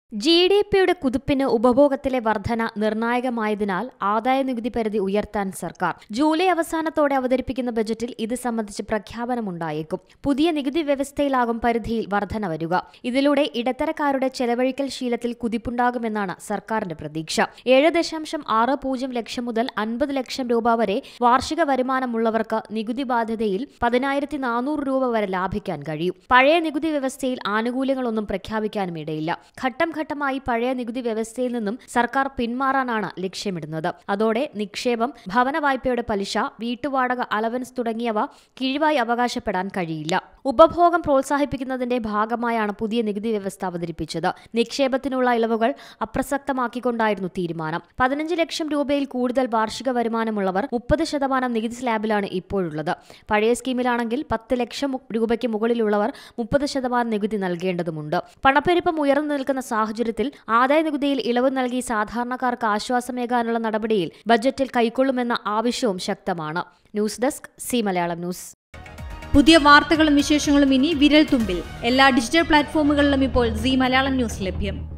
ജിഡിപിയുടെ കുതിപ്പിന് ഉപഭോഗത്തിലെ വർധന നിർണായകമായതിനാൽ ആദായനികുതി പരിധി ഉയർത്താൻ സർക്കാർ ജൂലൈ അവസാനത്തോടെ അവതരിപ്പിക്കുന്ന ബജറ്റിൽ ഇത് സംബന്ധിച്ച് പ്രഖ്യാപനമുണ്ടായേക്കും. പുതിയ നികുതി വ്യവസ്ഥയിലാകും പരിധിയിൽ വർധന വരിക. ഇതിലൂടെ ഇടത്തരക്കാരുടെ ചെലവഴിക്കൽ ശീലത്തിൽ കുതിപ്പുണ്ടാകുമെന്നാണ് സർക്കാരിന്റെ പ്രതീക്ഷ. 7.60 ലക്ഷം മുതൽ 50 ലക്ഷം രൂപ വരെ വാർഷിക വരുമാനമുള്ളവർക്ക് നികുതി ബാധ്യതയിൽ 10,400 രൂപ വരെ ലാഭിക്കാൻ കഴിയും. പഴയ നികുതി വ്യവസ്ഥയിൽ ആനുകൂല്യങ്ങളൊന്നും പ്രഖ്യാപിക്കാനും ഇടയില്ല. ഘട്ടമായി പഴയ നികുതി വ്യവസ്ഥയിൽ നിന്നും സർക്കാർ പിന്മാറാനാണ് ലക്ഷ്യമിടുന്നത്. അതോടെ നിക്ഷേപം, ഭവന വായ്പയുടെ പലിശ, വീട്ടുവാടക അലവൻസ് തുടങ്ങിയവ കിഴിവായി അവകാശപ്പെടാൻ കഴിയില്ല. ഉപഭോഗം പ്രോത്സാഹിപ്പിക്കുന്നതിന്റെ ഭാഗമായാണ് പുതിയ നികുതി വ്യവസ്ഥ അവതരിപ്പിച്ചത്. നിക്ഷേപത്തിനുള്ള ഇളവുകൾ അപ്രസക്തമാക്കിക്കൊണ്ടായിരുന്നു തീരുമാനം. 15 ലക്ഷം രൂപയിൽ കൂടുതൽ വാർഷിക വരുമാനമുള്ളവർ 30% നികുതി സ്ലാബിലാണ് ഇപ്പോഴുള്ളത്. പഴയ സ്കീമിലാണെങ്കിൽ 10 ലക്ഷം രൂപയ്ക്ക് മുകളിലുള്ളവർ 30% നികുതി നൽകേണ്ടതുണ്ട്. പണപ്പെരുപ്പം ഉയർന്നു നിൽക്കുന്ന സാഹചര്യത്തിൽ ആദായ നികുതിയിൽ ഇളവ് നൽകി സാധാരണക്കാർക്ക് ആശ്വാസമേകാനുള്ള നടപടിയിൽ ബജറ്റിൽ കൈക്കൊള്ളുമെന്ന ആവശ്യവും ശക്തമാണ്. News desk C Malayalam news. പുതിയ വാർത്തകളും വിശേഷങ്ങളും ഇനി വിരൽ തുമ്പിൽ. എല്ലാ ഡിജിറ്റൽ പ്ലാറ്റ്ഫോമുകളിലും ഇപ്പോൾ സി മലയാളം ന്യൂസ് ലഭ്യം.